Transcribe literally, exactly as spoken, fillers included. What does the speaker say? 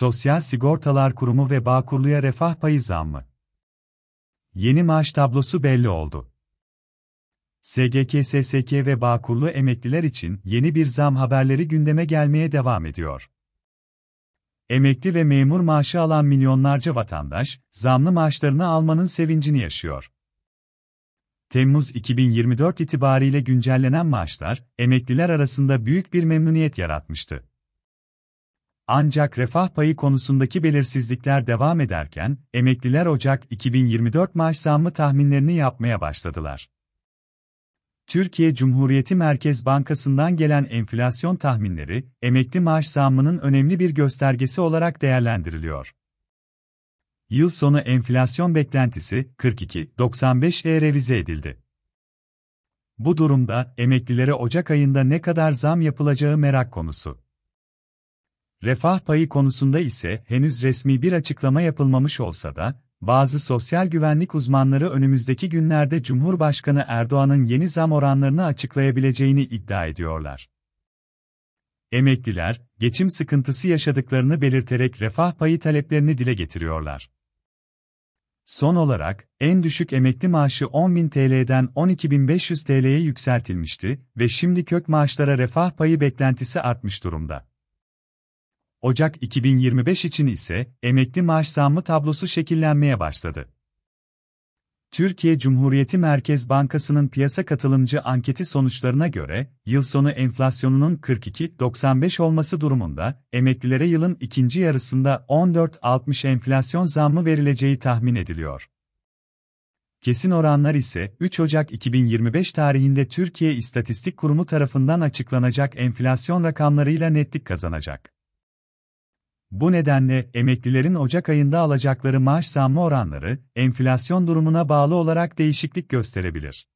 Sosyal Sigortalar Kurumu ve Bağkurlu'ya refah payı zammı. Yeni maaş tablosu belli oldu. S G K, S S K ve Bağkurlu emekliler için yeni bir zam haberleri gündeme gelmeye devam ediyor. Emekli ve memur maaşı alan milyonlarca vatandaş, zamlı maaşlarını almanın sevincini yaşıyor. Temmuz iki bin yirmi dört itibariyle güncellenen maaşlar, emekliler arasında büyük bir memnuniyet yaratmıştı. Ancak refah payı konusundaki belirsizlikler devam ederken, emekliler Ocak iki bin yirmi dört maaş zammı tahminlerini yapmaya başladılar. Türkiye Cumhuriyeti Merkez Bankası'ndan gelen enflasyon tahminleri, emekli maaş zammının önemli bir göstergesi olarak değerlendiriliyor. Yıl sonu enflasyon beklentisi kırk iki virgül doksan beşe revize edildi. Bu durumda emeklilere Ocak ayında ne kadar zam yapılacağı merak konusu. Refah payı konusunda ise henüz resmi bir açıklama yapılmamış olsa da, bazı sosyal güvenlik uzmanları önümüzdeki günlerde Cumhurbaşkanı Erdoğan'ın yeni zam oranlarını açıklayabileceğini iddia ediyorlar. Emekliler, geçim sıkıntısı yaşadıklarını belirterek refah payı taleplerini dile getiriyorlar. Son olarak, en düşük emekli maaşı on bin T L'den on iki bin beş yüz T L'ye yükseltilmişti ve şimdi kök maaşlara refah payı beklentisi artmış durumda. Ocak iki bin yirmi beş için ise emekli maaş zammı tablosu şekillenmeye başladı. Türkiye Cumhuriyeti Merkez Bankası'nın piyasa katılımcı anketi sonuçlarına göre, yıl sonu enflasyonunun kırk iki virgül doksan beş olması durumunda, emeklilere yılın ikinci yarısında on dört virgül altmış enflasyon zammı verileceği tahmin ediliyor. Kesin oranlar ise üç Ocak iki bin yirmi beş tarihinde Türkiye İstatistik Kurumu tarafından açıklanacak enflasyon rakamlarıyla netlik kazanacak. Bu nedenle emeklilerin Ocak ayında alacakları maaş zammı oranları, enflasyon durumuna bağlı olarak değişiklik gösterebilir.